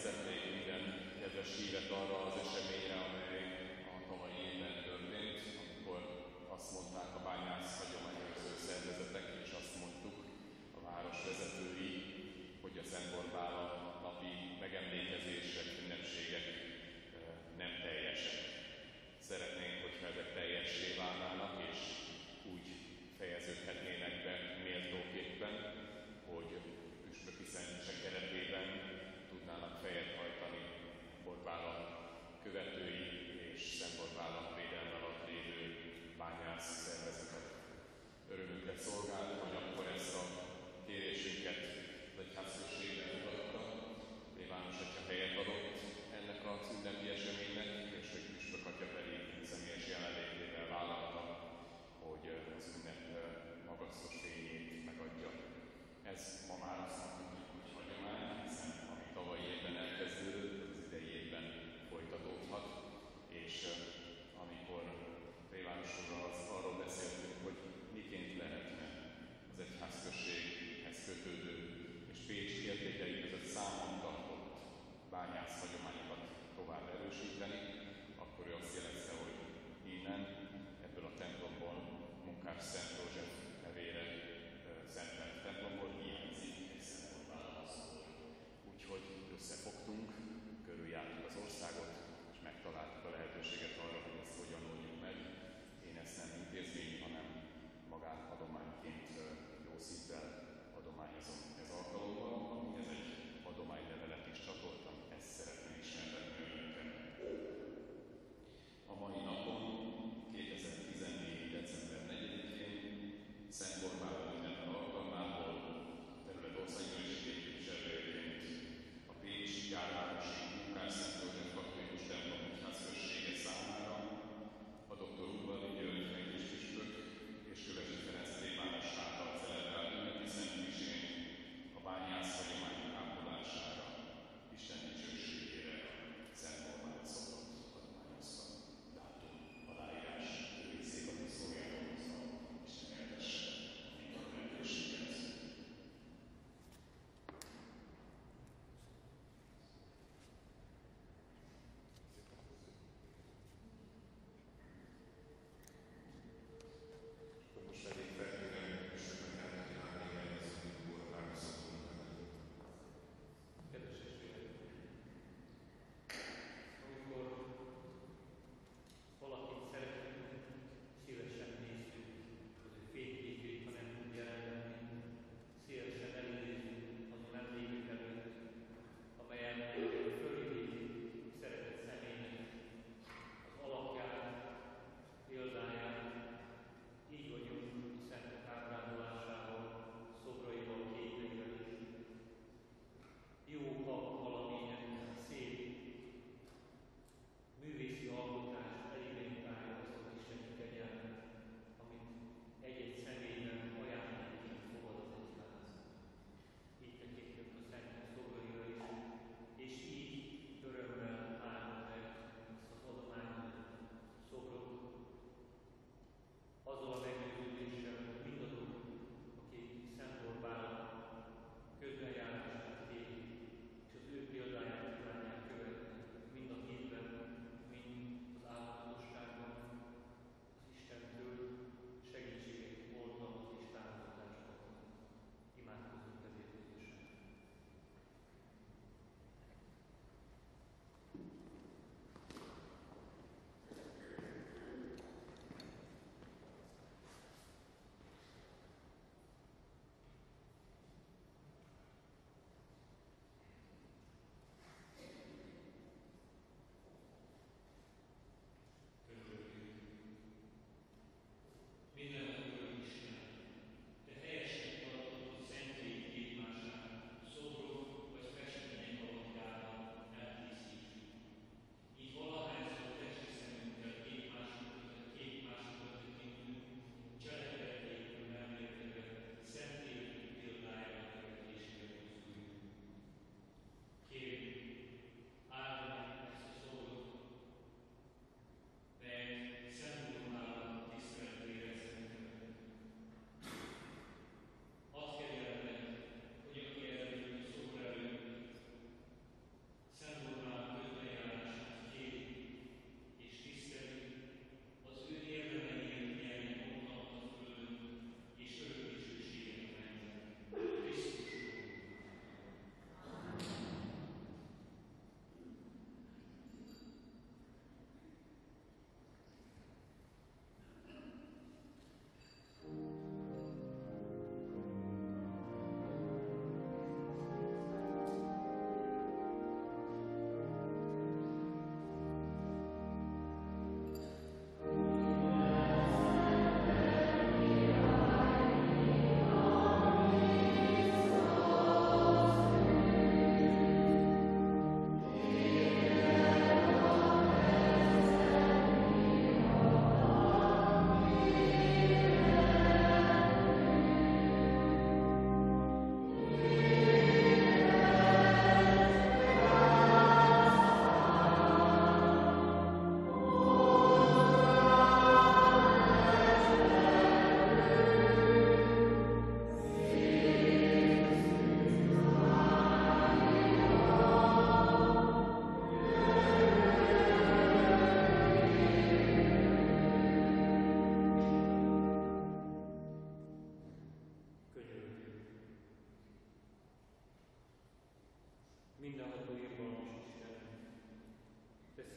emlékeztetnék minden kedves hívet arra az eseményre, amely a tavalyi évben történt, amikor azt mondták a bányász hagyományőrző szervezetek, és azt mondtuk a város vezetői, hogy a Szent Borbála napi megemlékezések, ünnepségek nem teljesek. Szeretnénk, hogyha ezek teljessé válnának, és úgy fejeződhetnének be méltóképpen, hogy püspöki szentmisek keretében tudnának fejet hajtani Borbála követői és Szent Borbála védelme alatt lévő bányász szervezetek. Örömünkre szolgál, hogy akkor ezt a kérésünket az egyházközségben fogadta. Plébános atya helyet adott ennek az ünnepi eseménynek, és hogy püspök atya pedig személyes jelenlétével vállalta, hogy az ünnep magasztos fényét megadja. Ez ma már azt mondjuk, hogy hagyomány, hiszen ami tavalyi évben elkezdődött, az idei évben folytatódhat, és amikor plébános úrral arról beszéltünk, hogy miként lehetne az egyházközséghez kötődő és Pécs értékei között számon tartott bányász hagyományokat tovább erősíteni, akkor ő azt jelezte, hogy innen, ebből a templomból, Munkás Szent József nevére szentelt templomból hiányzik egy Szent Borbála szól. Úgyhogy összefogtunk, körüljártuk az országot, és megtaláltuk a lehetőséget arra, hogy ezt hogyan oldjuk meg. Én ezt nem intézmény, hanem magánadományként jó szívvel adományozom ez alkalommal, amihez egy adománylevelet is csatoltam, ezt szeretném ismertetni önökkel. A mai napon, 2014. december 4-én Szent Borbála ünnep alkalmából terület országgyűlési képviselőjeként a Pécsi Járvárosi Munkás Szent József Katolikus templom egyházközsége számára a Dr. Udvari György főpüspök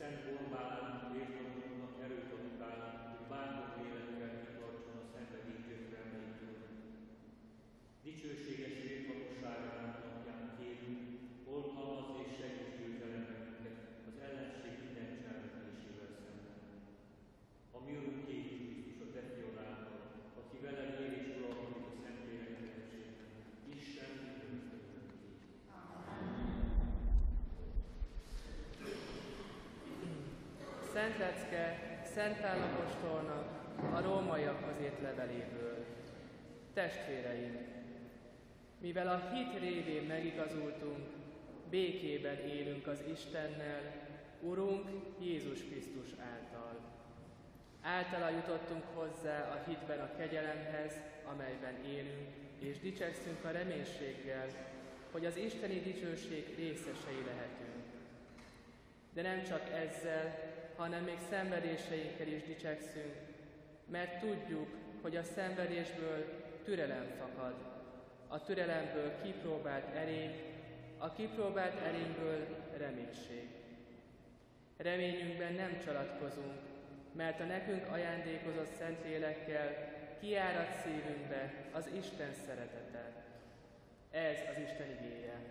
Szent Borbálán vértanúnak erőt adtál, hogy bátor lélekkel kitartson a szenvedély gyötrelmeitől. Dicsőséges vértanúságának napján kérünk, oltalmazz és segíts győzelemre minket az ellenség minden cselekvésével szemben. A mi Urunk Jézus Krisztus a te fiad által, aki veled él és uralkodik a Szentlélek teremtségben, Isten mindörökké. Szent lecke Szent Pál apostolnak a rómaiakhoz írt leveléből. Testvéreim, mivel a hit révén megigazultunk, békében élünk az Istennel, Urunk Jézus Krisztus által. Általa jutottunk hozzá a hitben a kegyelemhez, amelyben élünk, és dicsekszünk a reménységgel, hogy az isteni dicsőség részesei lehetünk. De nem csak ezzel, hanem még szenvedéseinkkel is dicsekszünk, mert tudjuk, hogy a szenvedésből türelem fakad, a türelemből kipróbált erény, a kipróbált erényből reménység. Reményünkben nem csalatkozunk, mert a nekünk ajándékozott Szentlélekkel kiárad szívünkbe az Isten szeretete. Ez az Isten igéje.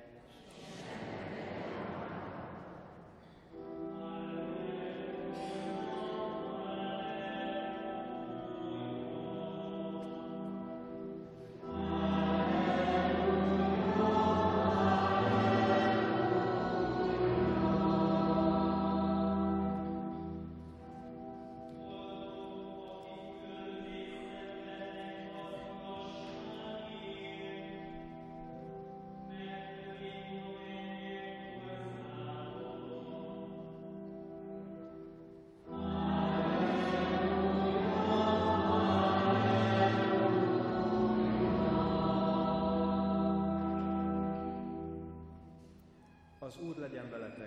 Az Úr legyen veletek!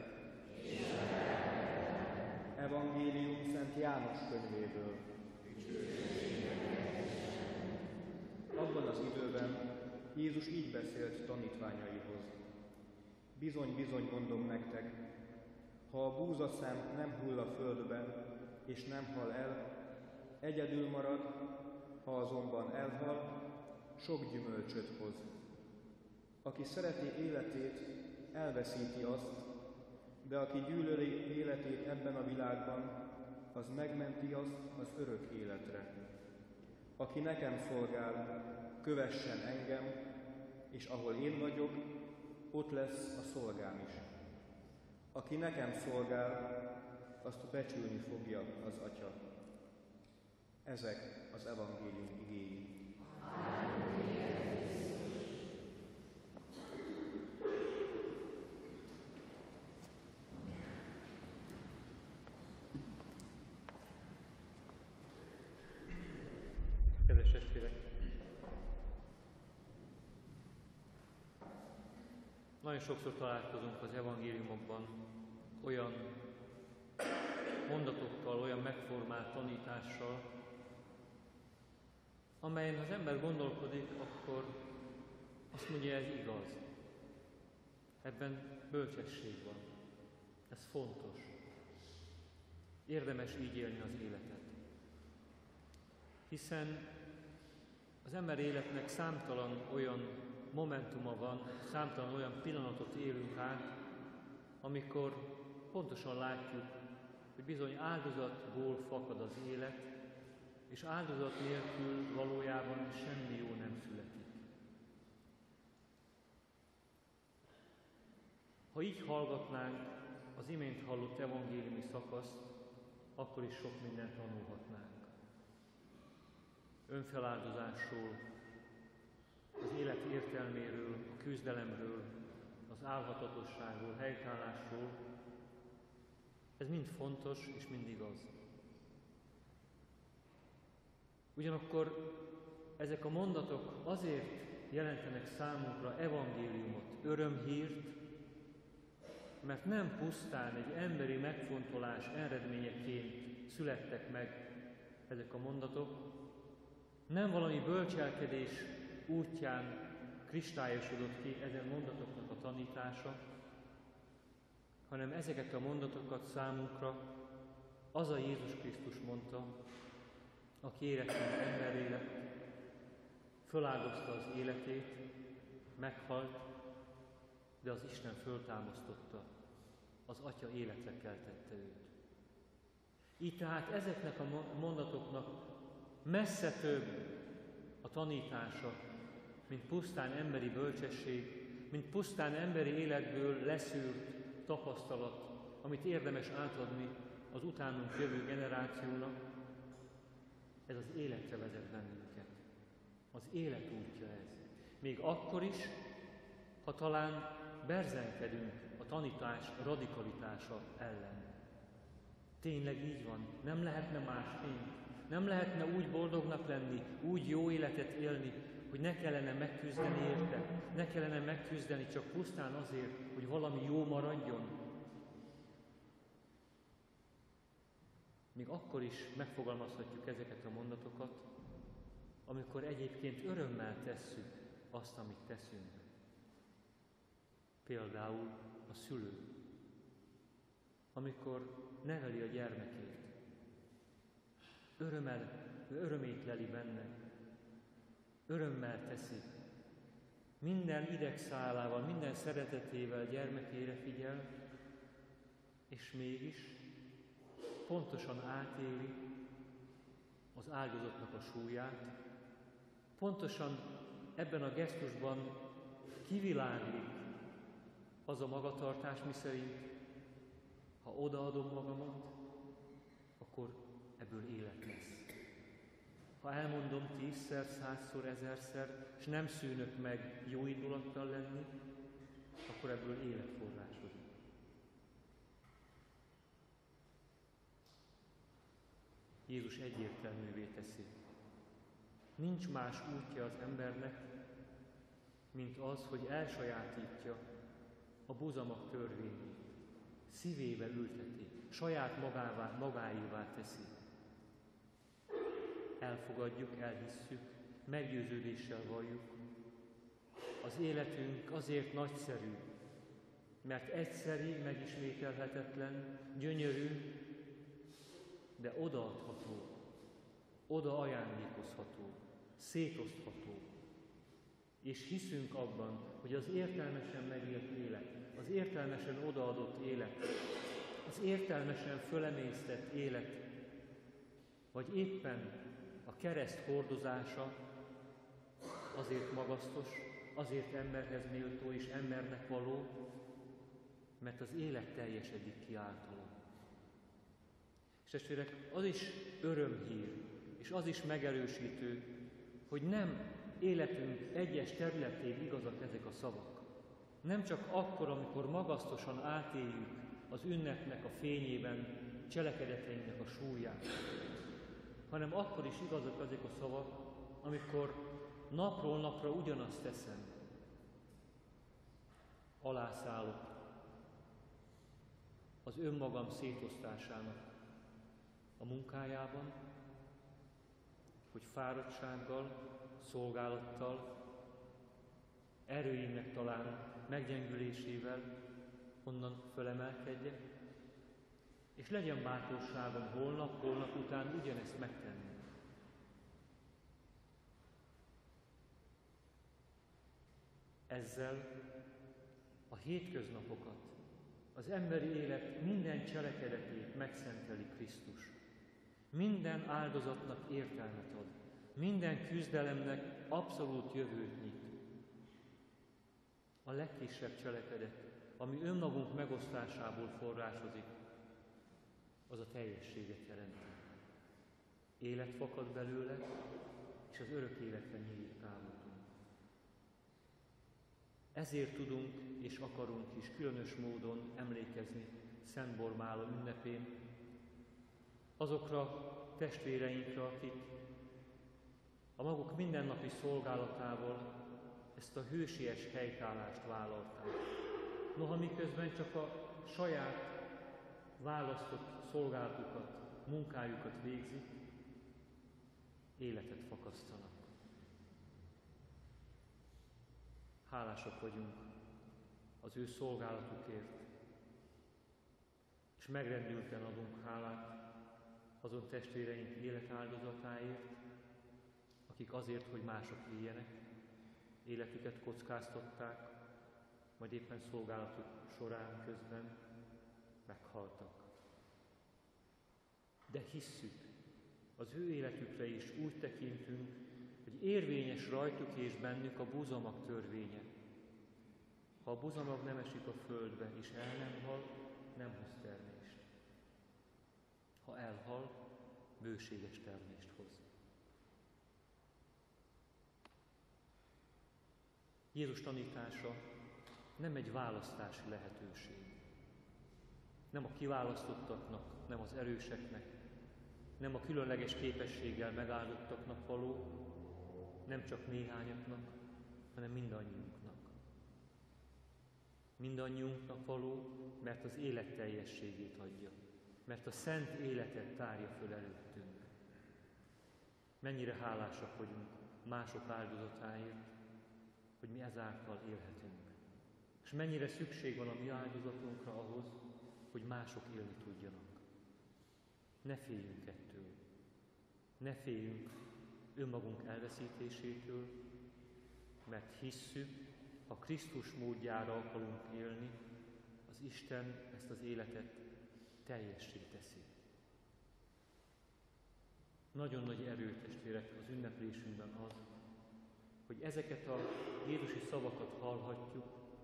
Evangélium Szent János könyvéből. Abban az időben Jézus így beszélt tanítványaihoz. Bizony, bizony mondom nektek, ha a búzaszem nem hull a földbe, és nem hal el, egyedül marad, ha azonban elhal, sok gyümölcsöt hoz. Aki szereti életét, elveszíti azt, de aki gyűlöli életét ebben a világban, az megmenti azt az örök életre. Aki nekem szolgál, kövessen engem, és ahol én vagyok, ott lesz a szolgám is. Aki nekem szolgál, azt becsülni fogja az Atya. Ezek az evangélium igéi. Kedves testvérek! Nagyon sokszor találkozunk az evangéliumokban olyan mondatokkal, olyan megformált tanítással, amelyen az ember gondolkodik, akkor azt mondja, ez igaz. Ebben bölcsesség van. Ez fontos. Érdemes így élni az életet. Hiszen az ember életnek számtalan olyan momentuma van, számtalan olyan pillanatot élünk át, amikor pontosan látjuk, hogy bizony áldozatból fakad az élet, és áldozat nélkül valójában semmi jó nem születik. Ha így hallgatnánk az imént hallott evangéliumi szakaszt, akkor is sok mindent tanulhatnánk. Önfeláldozásról, az élet értelméről, a küzdelemről, az álhatatosságról, helytállásról. Ez mind fontos és mind igaz. Ugyanakkor ezek a mondatok azért jelentenek számunkra evangéliumot, örömhírt, mert nem pusztán egy emberi megfontolás eredményeként születtek meg ezek a mondatok, nem valami bölcselkedés útján kristályosodott ki ezen mondatoknak a tanítása, hanem ezeket a mondatokat számunkra az a Jézus Krisztus mondta, aki éretlen emberré lett, föláldozta az életét, meghalt, de az Isten föltámasztotta, az Atya életre keltette őt. Így tehát ezeknek a mondatoknak messze több a tanítása, mint pusztán emberi bölcsesség, mint pusztán emberi életből leszűrt tapasztalat, amit érdemes átadni az utánunk jövő generációnak. Ez az életre vezet bennünket. Az élet útja ez. Még akkor is, ha talán berzenkedünk a tanítás radikalitása ellen. Tényleg így van, nem lehetne másként. Nem lehetne úgy boldognak lenni, úgy jó életet élni, hogy ne kellene megküzdeni érte, ne kellene megküzdeni csak pusztán azért, hogy valami jó maradjon. Még akkor is megfogalmazhatjuk ezeket a mondatokat, amikor egyébként örömmel tesszük azt, amit teszünk. Például a szülő, amikor neveli a gyermekét. Örömét leli benne, örömmel teszi. Minden idegszálával, minden szeretetével gyermekére figyel, és mégis pontosan átéli az áldozatnak a súlyát, pontosan ebben a gesztusban kiviláglik az a magatartás, miszerint ha odaadom magamat, akkor ebből élet lesz. Ha elmondom 10-szer, 100-szor, 1000-szer, és nem szűnök meg jó indulattal lenni, akkor ebből élet forrásodik. Jézus egyértelművé teszi. Nincs más útja az embernek, mint az, hogy elsajátítja a buzamag törvényét. Szívébe ülteti, saját magáévá teszi. Elfogadjuk, elhisszük, meggyőződéssel valljuk. Az életünk azért nagyszerű, mert egyszeri, megismételhetetlen, gyönyörű, de odaadható, oda ajándékozható, szétosztható. És hiszünk abban, hogy az értelmesen megélt élet, az értelmesen odaadott élet, az értelmesen fölemésztett élet, vagy éppen a kereszt hordozása azért magasztos, azért emberhez méltó és embernek való, mert az élet teljesedik ki általa. És testvérek, az is örömhír, és az is megerősítő, hogy nem életünk egyes területén igazak ezek a szavak. Nem csak akkor, amikor magasztosan átéljük az ünnepnek a fényében cselekedeteinknek a súlyát, hanem akkor is igazak ezek a szavak, amikor napról napra ugyanazt teszem. Alászállok az önmagam szétosztásának a munkájában, hogy fáradtsággal, szolgálattal, erőimnek talán meggyengülésével onnan fölemelkedjek, és legyen bátorságom holnap után ugyanezt megtenni. Ezzel a hétköznapokat, az emberi élet minden cselekedetét megszenteli Krisztus. Minden áldozatnak értelmet ad, minden küzdelemnek abszolút jövőt nyit. A legkisebb cselekedet, ami önmagunk megosztásából forrásozik, az a teljességet jelenti. Élet fakad belőle, és az örök életre nyílik távoltunk. Ezért tudunk és akarunk is különös módon emlékezni Szent Bormála ünnepén azokra testvéreinkre, akik a maguk mindennapi szolgálatával ezt a hősies helytállást vállalták. Noha miközben csak a saját választott szolgálatukat, munkájukat végzik, életet fakasztanak. Hálásak vagyunk az ő szolgálatukért, és megrendülten adunk hálát azon testvéreink életáldozatáért, akik azért, hogy mások éljenek, életüket kockáztatták, majd éppen szolgálatuk során közben meghaltak. De hisszük, az ő életükre is úgy tekintünk, hogy érvényes rajtuk és bennük a búzamag törvénye. Ha a búzamag nem esik a földbe, és el nem hal, nem hoz termést. Ha elhal, bőséges termést hoz. Jézus tanítása nem egy választási lehetőség. Nem a kiválasztottaknak, nem az erőseknek, nem a különleges képességgel megáldottaknak való, nem csak néhányaknak, hanem mindannyiunknak. Mindannyiunknak való, mert az élet teljességét adja, mert a szent életet tárja föl előttünk. Mennyire hálásak vagyunk mások áldozatáért, hogy mi ezáltal élhetünk. És mennyire szükség van a mi áldozatunkra ahhoz, hogy mások élni tudjanak. Ne féljünk ettől. Ne féljünk önmagunk elveszítésétől, mert hisszük, ha Krisztus módjára akarunk élni, az Isten ezt az életet teljessé teszi. Nagyon nagy erő, testvérek, az ünneplésünkben az, hogy ezeket a jézusi szavakat hallhatjuk,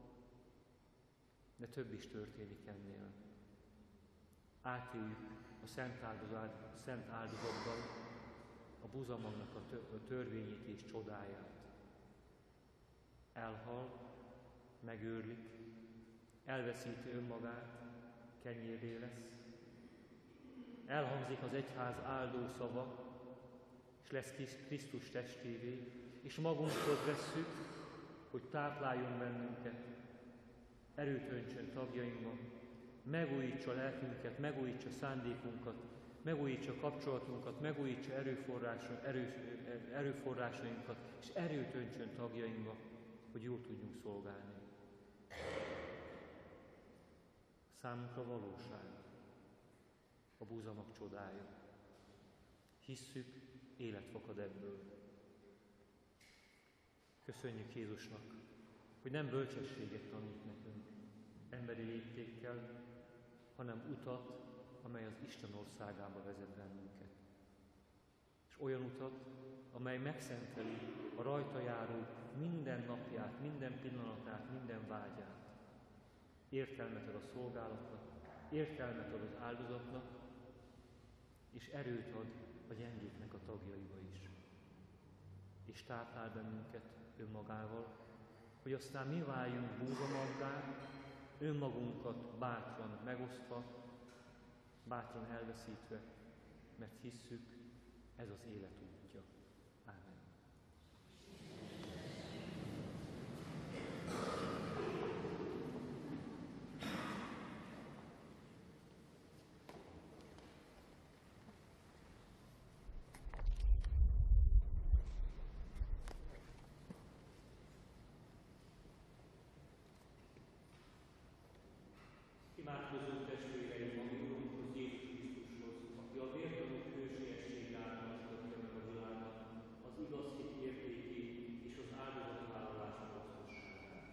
de több is történik ennél. Átéljük a szent áldozatban a búzamagnak a törvényét és csodáját. Elhal, megőrlik, elveszíti önmagát, kenyérré lesz. Elhangzik az egyház áldó szava, és lesz Krisztus testévé, és magunkhoz vesszük, hogy tápláljon bennünket, erőt öntsön tagjainkba, megújítsa lelkünket, megújítsa szándékunkat, megújítsa kapcsolatunkat, megújítsa erőforrásainkat, és erőt öntsön tagjainkba, hogy jól tudjunk szolgálni. Számunkra valóság a búzamag csodája. Hisszük, élet fakad ebből. Köszönjük Jézusnak, hogy nem bölcsességet tanít nekünk emberi léptékkel, hanem utat, amely az Isten országába vezet bennünket. És olyan utat, amely megszenteli a rajta járó minden napját, minden pillanatát, minden vágyát. Értelmet ad a szolgálatnak, értelmet ad az áldozatnak, és erőt ad a gyengéknek a tagjaiba is. És táplál bennünket önmagával, hogy aztán mi váljunk búzamaggá, önmagunkat bátran megosztva, bátran elveszítve, mert hisszük, ez az élet útja. Ámen. Imádkozzunk testvéreim a mi Urunkhoz, Jézus Krisztushoz, aki a vértanúk hősiessége által mutatja meg a világnak az igaz hit értékét és az áldozatvállalás hasznosságát.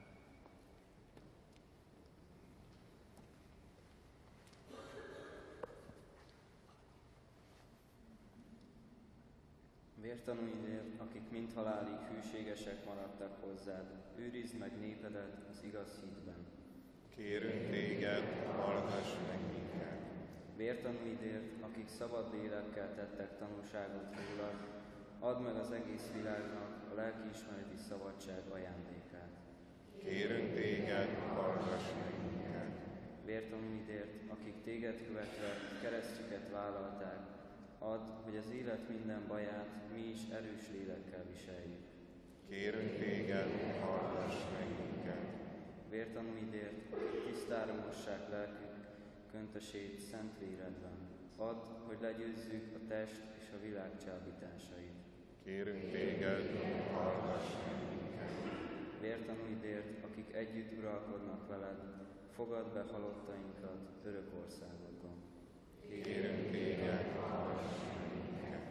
Vértanúidért, akik mind halálig hűségesek maradtak hozzád, őrizd meg népedet az igaz hitben. Kérünk téged, hallgass meg minket. Vértanúidért, akik szabad lélekkel tettek tanúságot rólad, add meg az egész világnak a lelkiismereti szabadság ajándékát. Kérünk téged, hallgass meg minket. Vértanúidért, akik téged követve keresztjüket vállalták, add, hogy az élet minden baját mi is erős lélekkel viseljük. Kérünk téged, hallgass meg minket. Vértanúidért, akik tisztára mossák lelkük köntösét szent véredben, add, hogy legyőzzük a test és a világ csábításait. Kérünk téged, hallgass meg minket. Vértanúidért, akik együtt uralkodnak veled, fogadd be halottainkat örök országodban. Kérünk téged, hallgass meg minket.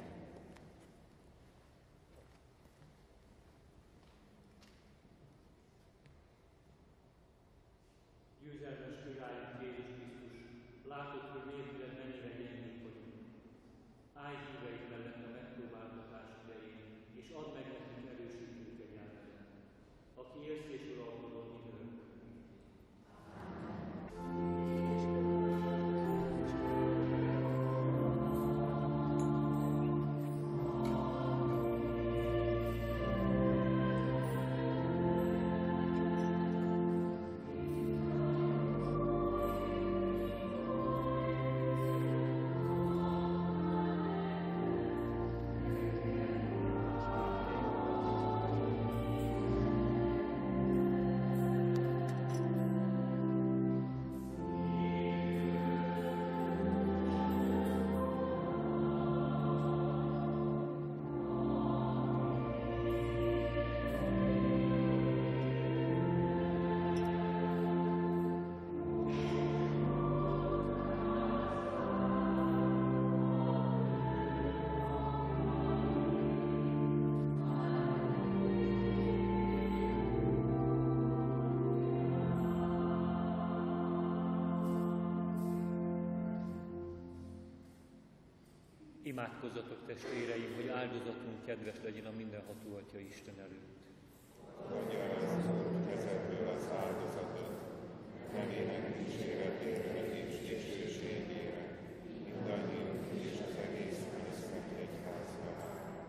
Győzelmes királyunk Jézus Krisztus, látod, hogy nélküled mennyire gyengék vagyunk. Állj híveid mellett a megpróbáltatás idején, és add meg nekünk erősítő kegyelmedet, aki élsz és uralkodol mindörökkön. Imádkozzatok, testvéreim, hogy áldozatunk kedves legyen a mindenható Atya Isten előtt. Adja el az Úr kezedből az áldozatot, nevének dicséretére és dicsőségére, mindannyiunk és az egész Krisztus egyházra.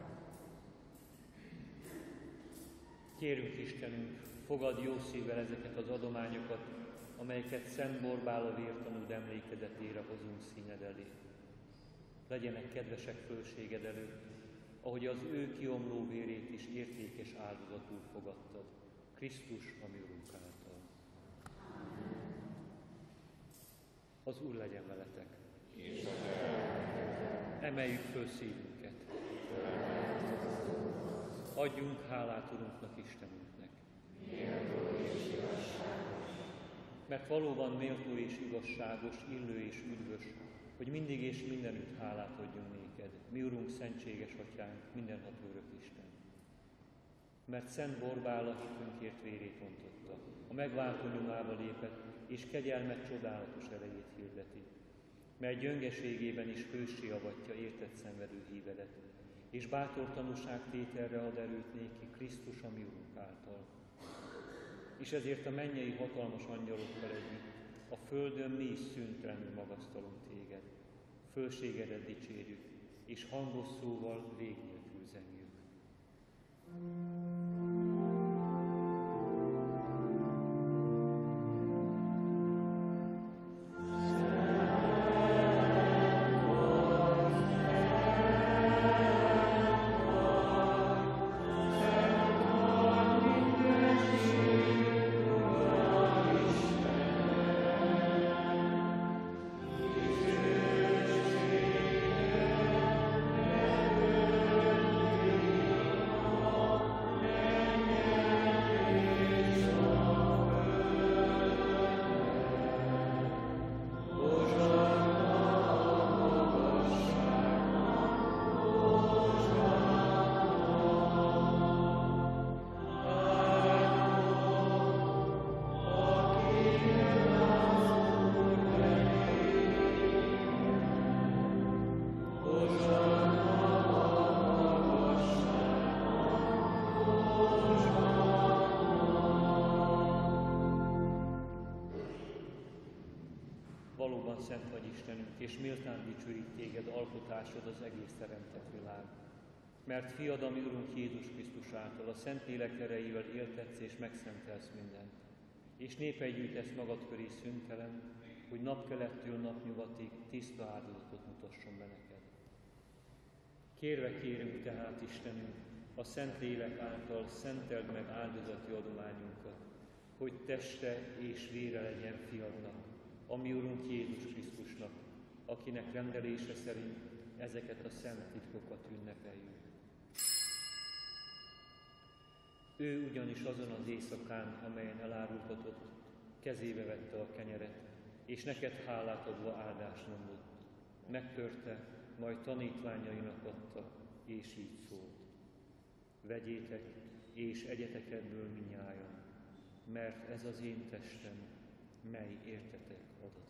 Kérünk Istenünk, fogadd jó szívvel ezeket az adományokat, amelyeket Szent Borbála vértanúd emlékezetére hozunk színed elé. Legyenek kedvesek fölséged előtt, ahogy az ő kiomló vérét is értékes áldozatul fogadtad, Krisztus, a mi Urunk által. Az Úr legyen veletek. És a te Emeljük föl szívünket. Adjunk hálát Urunknak, Istenünknek. Mert valóban méltó és igazságos, illő és üdvös, hogy mindig és mindenütt hálát adjunk néked, mi Urunk, szentséges Atyánk, mindenható örök Isten. Mert Szent Borbála hitünkért vérét ontotta, a megváltó nyomába lépett, és kegyelmet csodálatos erejét hirdeti, mely gyöngeségében is hőssé avatja értett szenvedő hívedet, és bátor tanúságtételre ad erőt néki Krisztus, a mi Urunk által. És ezért a mennyei hatalmas angyalokkal együtt a földön mi is szüntelenül magasztalunk téged, fölségedet dicsérjük, és hangos szóval vég nélkül zengjük. Valóban szent vagy Istenünk, és méltán dicsőít téged alkotásod az egész teremtett világ. Mert fiad, ami Urunk Jézus Krisztus által a Szentlélek erejével éltetsz és megszentelsz mindent, és népei gyűjtesz magad köré szüntelen, hogy napkelettől napnyugatig tiszta áldozatot mutasson be neked. Kérve kérünk tehát, Istenünk, a Szentlélek által szenteld meg áldozati adományunkat, hogy teste és vére legyen fiadnak, a mi Urunk Jézus Krisztusnak, akinek rendelése szerint ezeket a szent titkokat ünnepeljük. Ő ugyanis azon az éjszakán, amelyen elárultatott, kezébe vette a kenyeret, és neked hálát adva áldást mondott. megtörte, majd tanítványainak adta, és így szólt. Vegyétek, és egyetek ebből mindnyájan, mert ez az én testem, mely értetek adatik.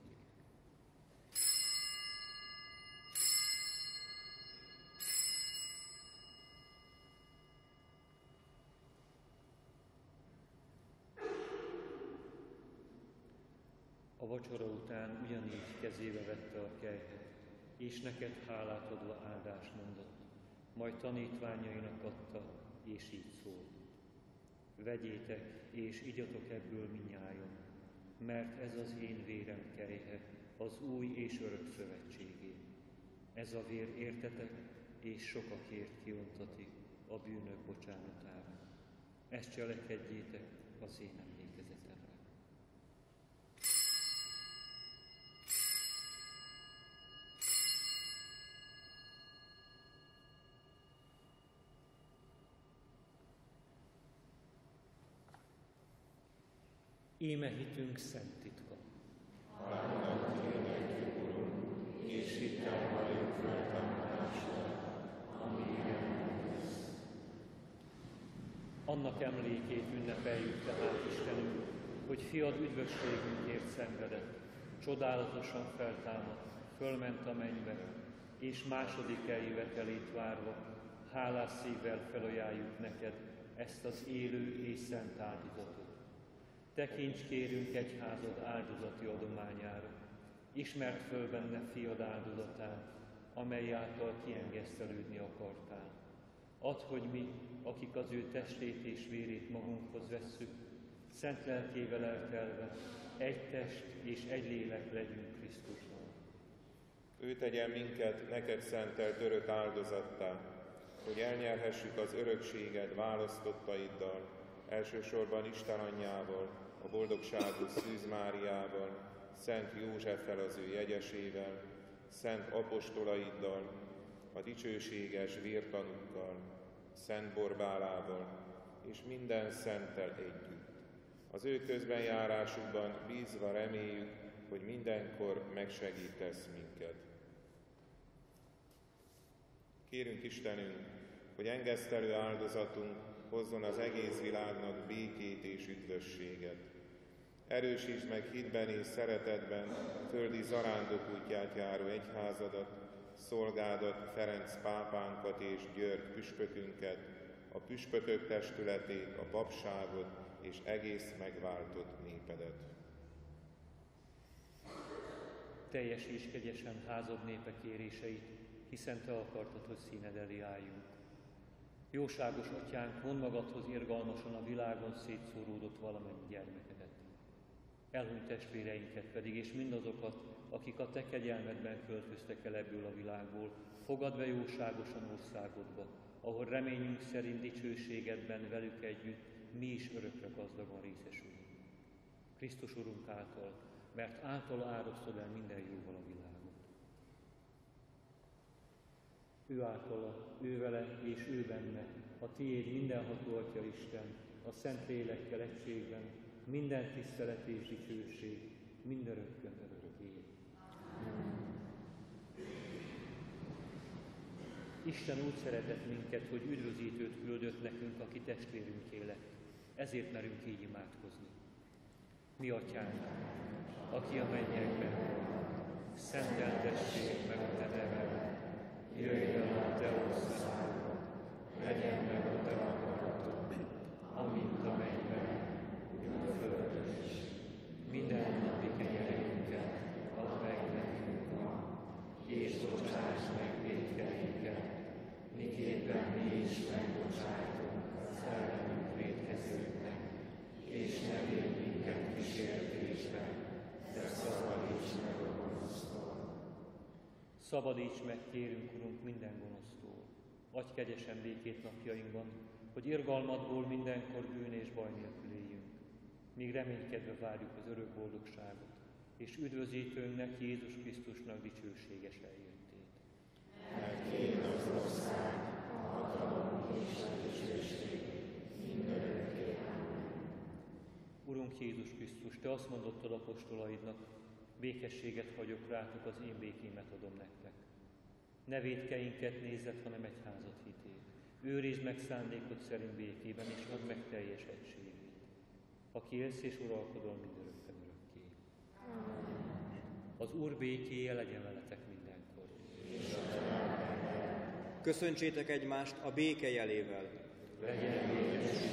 A vacsora után ugyanígy kezébe vette a kelyhet, és neked hálát adva áldást mondott, majd tanítványainak adta, és így szólt. Vegyétek, és igyatok ebből mindnyájan, mert ez az én vérem kelyhe, az új és örök szövetségé. Ez a vér értetek, és sokakért kiontatik a bűnök bocsánatára. Ezt cselekedjétek az én emlékezetemre. Íme hitünk szent titka. Halálnak hirdetjük, Urunk, és hittel valljuk föltámadásra, ami eljössz. Annak emlékét ünnepeljük tehát, Istenünk, hogy fiad üdvösségünkért szenvedett, csodálatosan feltámadt, fölment a mennybe, és második eljövetelét várva, hálás szívvel felajánljuk neked ezt az élő és szent áldozatot. Tekints kérünk egyházad áldozati adományára, ismerd föl benne fiad áldozatát, amely által kiengesztelődni akartál. Add, hogy mi, akik az ő testét és vérét magunkhoz vesszük, szent lelkével eltelve, egy test és egy lélek legyünk Krisztusban. Ő tegyen minket neked szentelt örök áldozattá, hogy elnyerhessük az örökséget választottaiddal, elsősorban Isten anyjával, a boldogságos Szűz Máriával, Szent Józseffel az ő jegyesével, szent apostolaiddal, a dicsőséges vértanúkkal, Szent Borbálával és minden szenttel együtt. Az ő közbenjárásukban bízva reméljük, hogy mindenkor megsegítesz minket. Kérünk Istenünk, hogy engesztelő áldozatunk hozzon az egész világnak békét és üdvösséget. Erősítsd meg hitben és szeretetben földi zarándok útját járó egyházadat, szolgádat, Ferenc pápánkat és György püspökünket, a püspökök testületét, a papságot és egész megváltott népedet. Teljesíts kegyesen házad népe kéréseit, hiszen te akartad, hogy színed elé álljunk. Jóságos atyánk, mondd magadhoz irgalmasan a világon szétszóródott valamennyi gyermekedet. Elhunyt testvéreinket pedig, és mindazokat, akik a te kegyelmedben költöztek el ebből a világból, fogadd be jóságosan országodba, ahol reményünk szerint dicsőségedben velük együtt mi is örökre gazdagon részesülünk. Krisztus Urunk által, mert által árasztod el minden jóval a világot. Ő általa, ő vele és ő benne, a tiéd mindenható Atya Isten, a Szent Lélekkel egységben, minden tisztelet és dicsőség, mindörökkön örökké. Isten úgy szeretett minket, hogy üdvözítőt küldött nekünk, aki testvérünké lett. Ezért merünk így imádkozni. Mi Atyánk, aki a mennyekben van, szenteltessék meg a te neved, jöjjön a te országod, legyen meg a te akaratod, amint a mennyben, úgy a földön is. Minden napi kenyerünket add meg nekünk ma, és bocsáss meg vétkeinket, miképpen mi is megbocsájtunk az ellenünk vétkezőknek, és ne védj minket kísértésbe, de szabadíts meg a gonosztól. Szabadíts meg, kérünk, Urunk, minden gonosztól. Adj kegyesen békét napjainkban, hogy irgalmadból mindenkor bűn és baj nélkül éljünk, míg reménykedve várjuk az örök boldogságot, és üdvözítőnknek, Jézus Krisztusnak dicsőséges eljöttét. Mert tiéd az ország, a hatalom és a dicsőség, mindörökké. Urunk Jézus Krisztus, te azt mondottad apostolaidnak, békességet hagyok rátok, az én békémet adom nektek. Ne vétkeinket nézzed, hanem egyházat hitét. Őrizd meg szándékod szerint békében, és add meg teljes egységét. Aki élsz és uralkodol mindörökken örökké. Az Úr békéje legyen veletek mindenkor. Köszöntsétek egymást a béke jelével. Legyen békesség.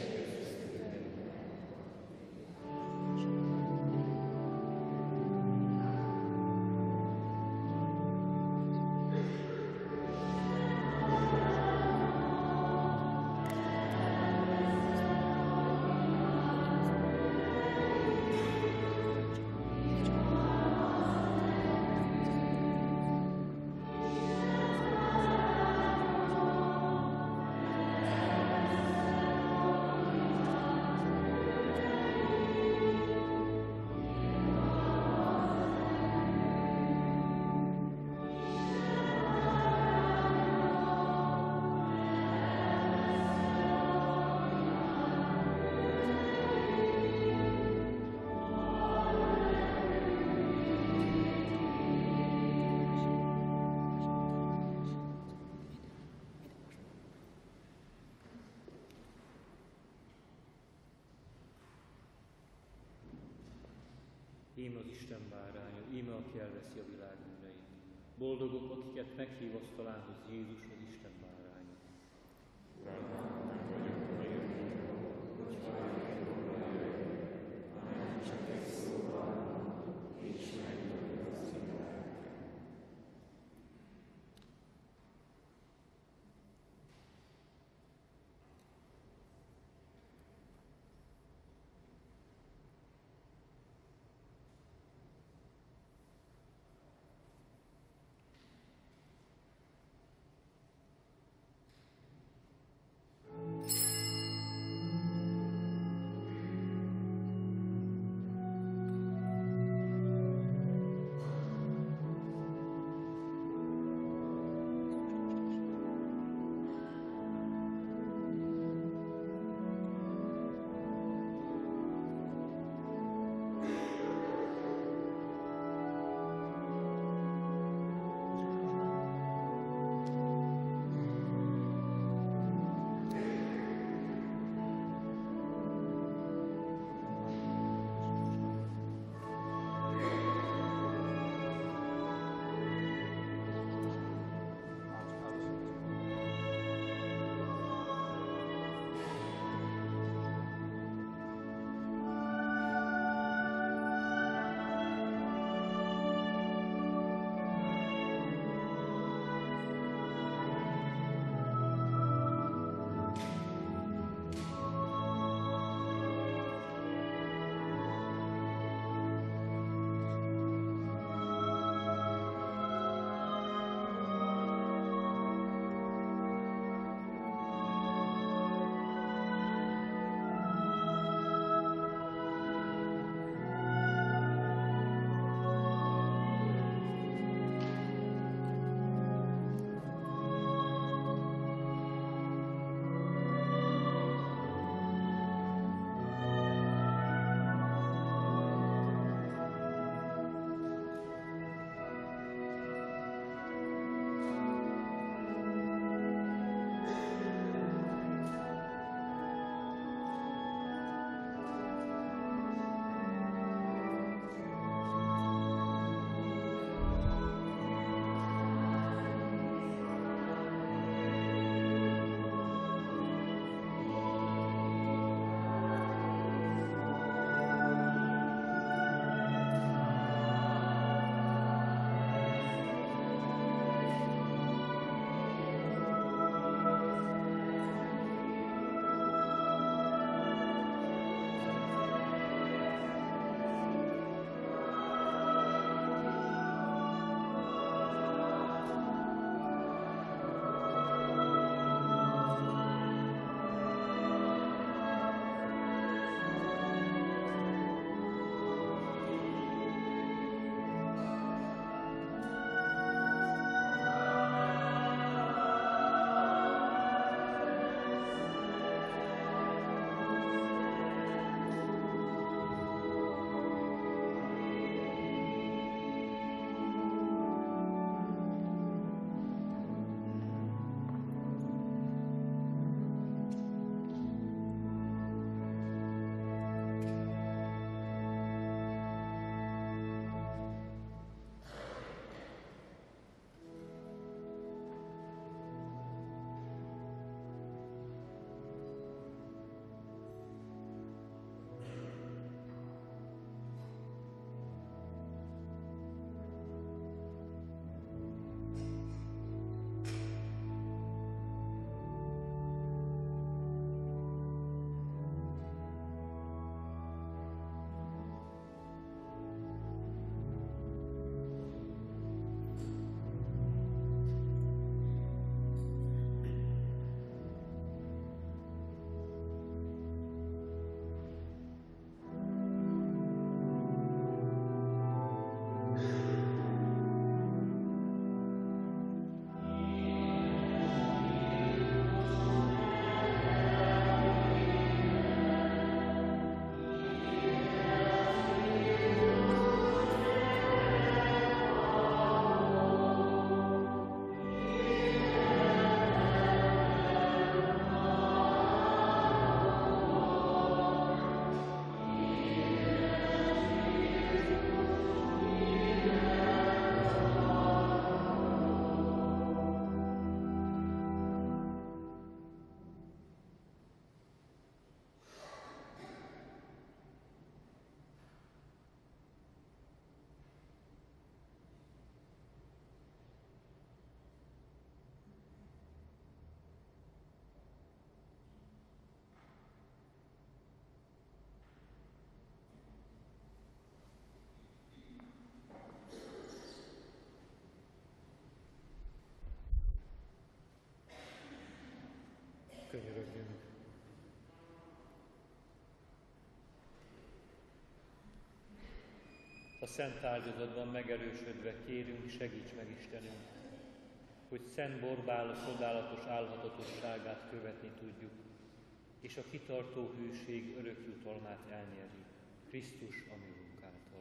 Íme az Isten báránya, íme, aki elveszi a világ bűneit. Boldogok, akiket meghív asztalához Jézus, az Isten báránya. Könyörögjünk. A szent áldozatban megerősödve kérünk, segíts meg Istenünk, hogy szent borbáló csodálatos álhatatosságát követni tudjuk, és a kitartó hűség örök jutalmát elnyerjük. Krisztus, a mi Urunk által.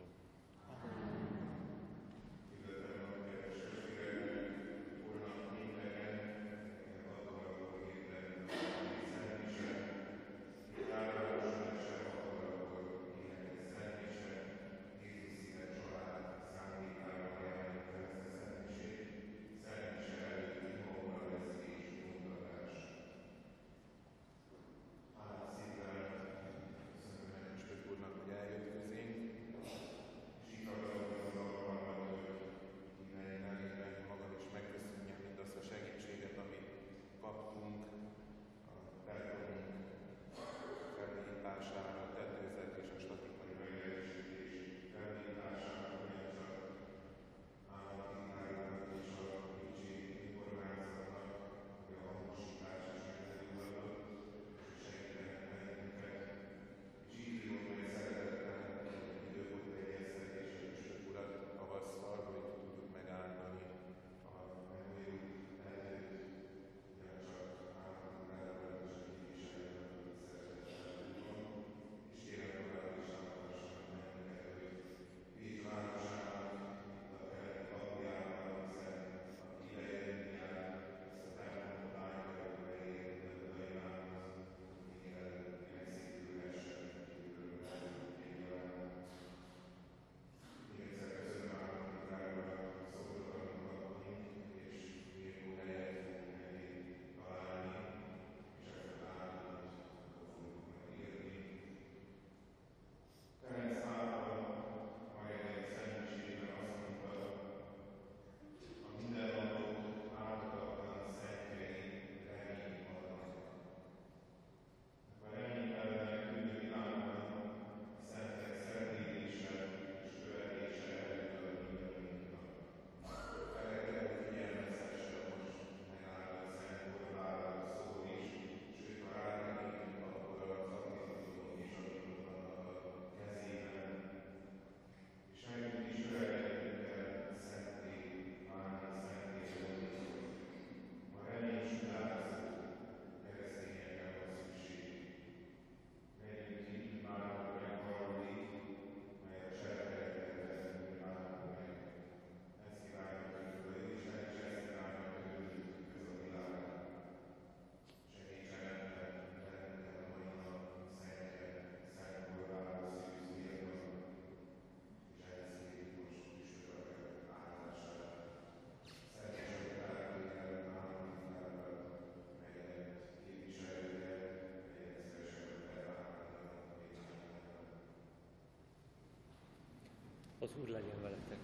Az Úr legyen veletek.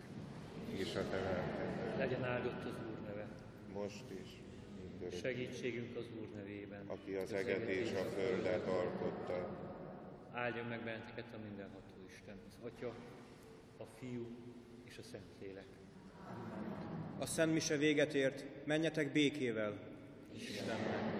És a te lelked. Legyen áldott az Úr neve. Most is, mindörökké. Segítségünk az Úr nevében. Aki az eget és a földet alkotta. Áldjon meg benneteket a mindenható Isten, az Atya, a Fiú és a Szentlélek. A szent mise véget ért, menjetek békével. Istennek